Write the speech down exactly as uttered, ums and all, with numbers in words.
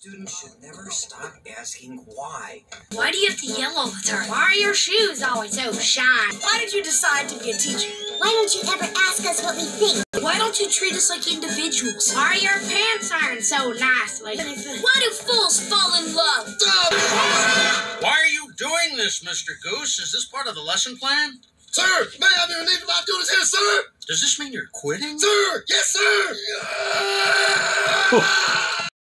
Students should never stop asking why. Why do you have to yell all the time? Why are your shoes always so shiny? Why did you decide to be a teacher? Why don't you ever ask us what we think? Why don't you treat us like individuals? Why are your pants ironed so nicely? Why do fools fall in love? Why are you doing this, Mister Goose? Is this part of the lesson plan? Sir, may I be relieved of my duties here, sir? Does this mean you're quitting? Sir, yes, sir!